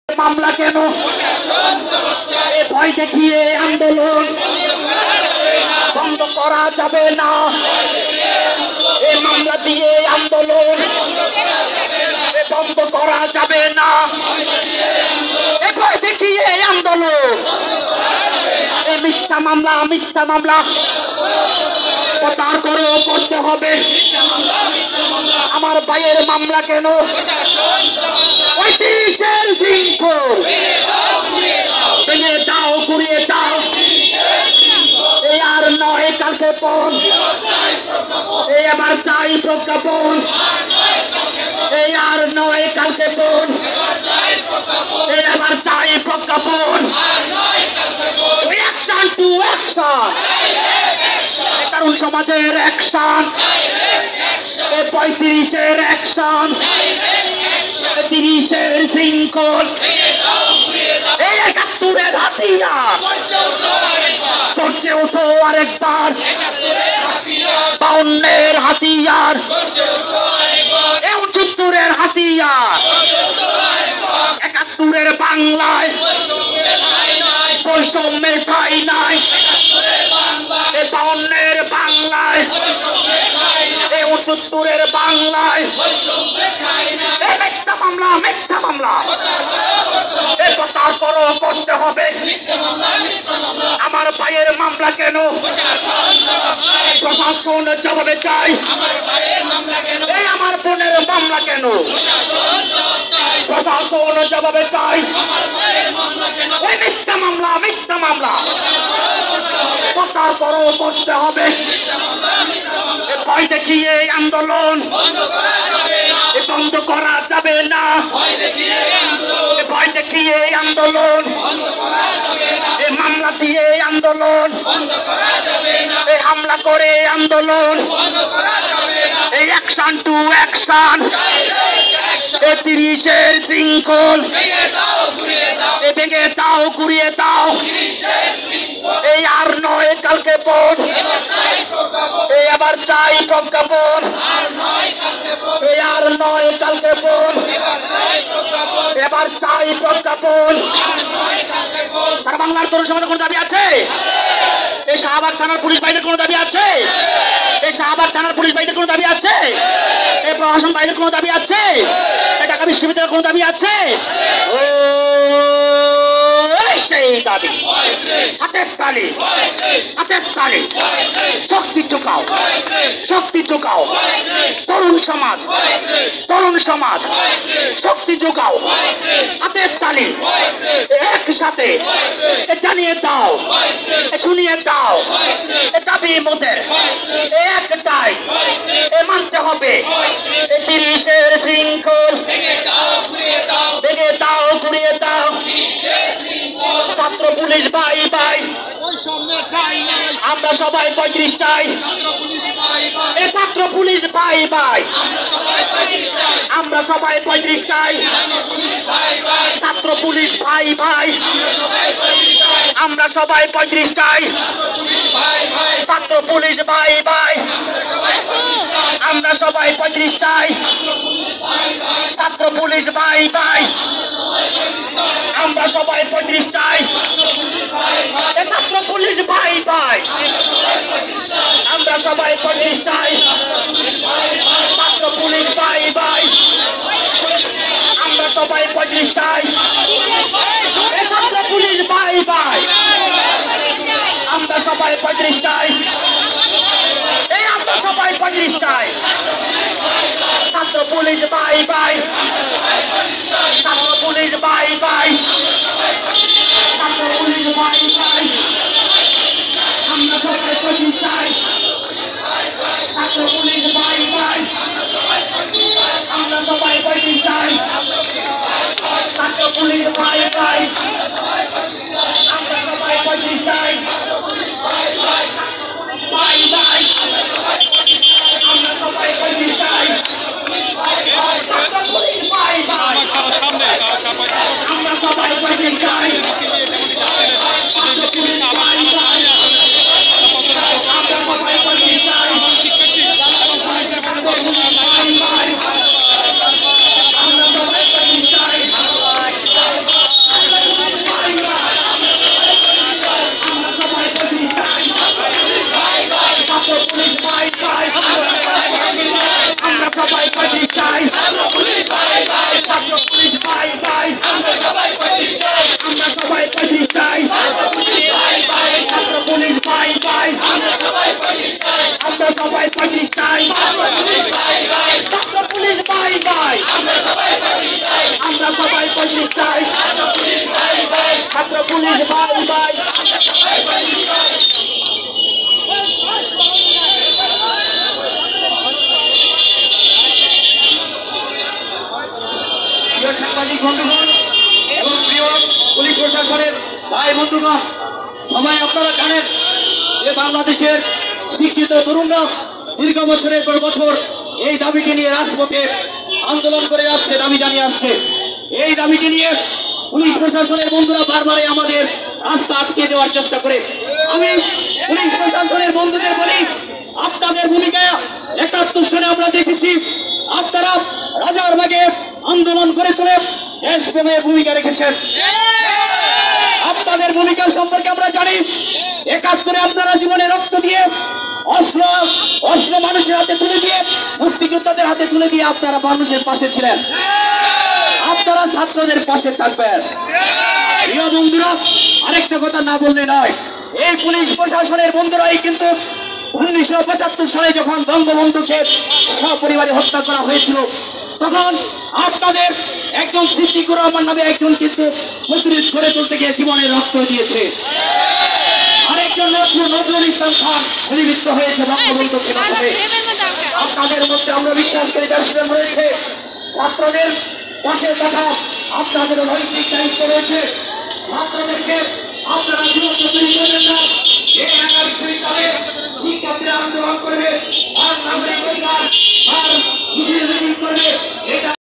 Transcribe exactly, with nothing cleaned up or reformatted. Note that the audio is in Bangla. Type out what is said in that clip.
মামলা কেন এ ভয় দেখিয়ে আন্দোলন বন্ধ করা যাবে না। এই মামলা দিয়ে আন্দোলন বন্ধ করা যাবে না। এ ভয় দেখিয়ে আন্দোলন এই মিথ্যা মামলা মিথ্যা মামলা প্রচার করে করতে হবে। আমার ভাইয়ের মামলা কেন পঁয়ত্রিশের শৃঙ্খল ভেঙে দাও ঘুরিয়ে দাও। এই আর নয় কালকে পণ এই আবার চাই প্রজ্ঞাপন। এই আর নয় কালকে পণ এই আবার চাই প্রজ্ঞাপন। অ্যাকশন টু অ্যাকশন কারণ সমাজের অ্যাকশন পঁয়ত্রিশের অ্যাকশন তিরিশের শৃঙ্খল এই একাত্তরের হাতিয়ার করছে ওঠো আরেকবার। বাউন্নের হাতিয়ার উনসত্তরের হাতিয়ার একাত্তরের বাংলায় বৈষম্যের ঠাঁই নাই। বাউন্নের বাংলায় উনসত্তরের বাংলায় মিথ্যা মামলা মিথ্যা মামলা প্রচার করো করতে হবে। আমার ভাইয়ের মামলা কেন প্রশাসন জবাবে চাই। এই আমার বোনের মামলা কেন প্রশাসন জবাবে চাই। ওই মিথ্যা মামলা মিথ্যা মামলা প্রচার করো করতে হবে। ভয় দেখিয়ে আন্দোলন বন্ধ করা যাবে না। ভয় দেখিয়ে আন্দোলন এই মামলা দিয়ে আন্দোলন এই হামলা করে আন্দোলন এই অ্যাকশন টু অ্যাকশন এই তিরিশের শৃঙ্খল এ ভেঙে দাও ঘুরিয়ে দাও। এই আর নয় কালকে পণ এই আবার চাই প্রজ্ঞাপন। এই আর নয় কালকে পণ এবার চাই প্রজ্ঞাপন। সারা বাংলার তরুণ সমাজের কোন দাবি আছে? এই শাহবাগ থানার পুলিশ ভাইদের কোন দাবি আছে? এই শাহবাগ থানার পুলিশ ভাইদের কোন দাবি আছে? এই প্রশাসন ভাইদের কোন দাবি আছে? এই ঢাকা বিশ্ববিদ্যালয়ের কোন দাবি আছে? ও সেই দাবি হাতের তালি হাতের তালি শক্তি চুকাও শক্তি চুকাও। তরুণ সমাজ তরুণ সমাজ শক্তি যোগাও হাতের তালি একসাথে জানিয়ে দাও শুনিয়ে দাও। দাবি মোদের একটাই মানতে হবে। তিরিশের শৃঙ্খল ভেঙে দাও ঘুরিয়ে দাও। ছাত্র পুলিশ ভাই ভাই আমরা সবাই পঁয়ত্রিশটাই এ ছাত্র পুলিশ ভাই ভাই আমরা সবাই পঁয়ত্রিশটাই ছাত্র পুলিশ ভাই ভাই আমরা সবাই পঁয়ত্রিশটাই ছাত্র পুলিশ ভাই ভাই আমরা সবাই পঁয়ত্রিশটাই ছাত্র পুলিশ ভাই ভাই আমরা সবাই পঁয়ত্রিশটাই ছাত্র পুলিশ ভাই ভাই আমরা সবাই পঁয়ত্রিশটাই ছাত্র পুলিশ ভাই ভাই আমরা সবাই পঁয়ত্রিশটাই ছাত্র পুলিশ ভাই ভাই আমরা সবাই পঁয়ত্রিশটাই এই আমরা সবাই পঁয়ত্রিশটাই ছাত্র পুলিশ ভাই ভাই ছাত্র পুলিশ ভাই ভাই ছাত্র পুলিশ ভাই ভাই আমরা সবাই পঁয়ত্রিশটাই ছাত্র পুলিশ ভাই ভাই আমরা সবাই পঁয়ত্রিশটাই ছাত্র পুলিশ ভাই ভাই আমরা সবাই পঁয়ত্রিশটাই ভাই ভাই আমরা সবাই পঁয়ত্রিশটাই ছাত্র পুলিশ ভাই ভাই আমরা সবাই চাই, ছাত্র পুলিশ বাই বাই। প্রিয় সাংবাদিক বন্ধুগণ এবং প্রিয় পুলিশ প্রশাসনের ভাই বন্ধুগণ, সবাই আপনারা জানেন যে বাংলাদেশের শিক্ষিত তরুণরা দীর্ঘ বছরের পর বছর এই দাবিকে নিয়ে রাজপথে আন্দোলন করে আসছে, দাবি জানিয়ে আসছে। এই দাবিকে নিয়ে পুলিশ প্রশাসনের বন্ধুরা বারবারই আমাদের রাস্তা আটকে দেওয়ার চেষ্টা করে। আমি পুলিশ প্রশাসনের বন্ধুদের বলি, আপনাদের ভূমিকা একাত্তর সালে আমরা দেখেছি, আপনারা রাজারবাগে আন্দোলন করে তুলে দেশপ্রেমের ভূমিকা রেখেছেন। আপনাদের ভূমিকা সম্পর্কে আমরা জানি, একাত্তরে আপনারা জীবনে রক্ত দিয়ে অস্ত্র অস্ত্র মানুষের হাতে তুলে দিয়ে, মুক্তিযোদ্ধাদের হাতে তুলে দিয়ে আপনারা মানুষের পাশে ছিলেন। আপনারা ছাত্রদের পাশে থাকবেন। প্রিয় বন্ধুরা, আরেকটা কথা না বললে নয়, এই পুলিশ প্রশাসনের বন্ধুরাই কিন্তু উনিশশো পঁচাত্তর সালে যখন বঙ্গবন্ধুকে সপরিবারে হত্যা করা হয়েছিল, তখন আপনাদের একজন সিদ্দিকুর রহমান নামে একজন কিন্তু প্রতিরোধ করে তুলতে গিয়ে জীবনের রক্ত দিয়েছে। আরেকজন নজরুল ইসলাম খান গুলিবিদ্ধ হয়েছে বঙ্গবন্ধুকে বাঁচাতে। আপনাদের মধ্যে আমরা বিশ্বাস করি দেশপ্রেম রয়েছে, ছাত্রদের পাশে থাকা আপনাদের নৈতিক দায়িত্ব রয়েছে। ছাত্রদেরকে